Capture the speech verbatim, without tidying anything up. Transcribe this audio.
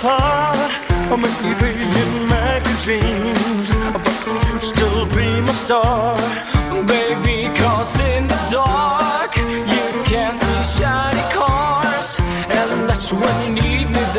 apart, or maybe in magazines, but you still be my star. Baby, cause in the dark you can see shiny cars, and that's when you need me.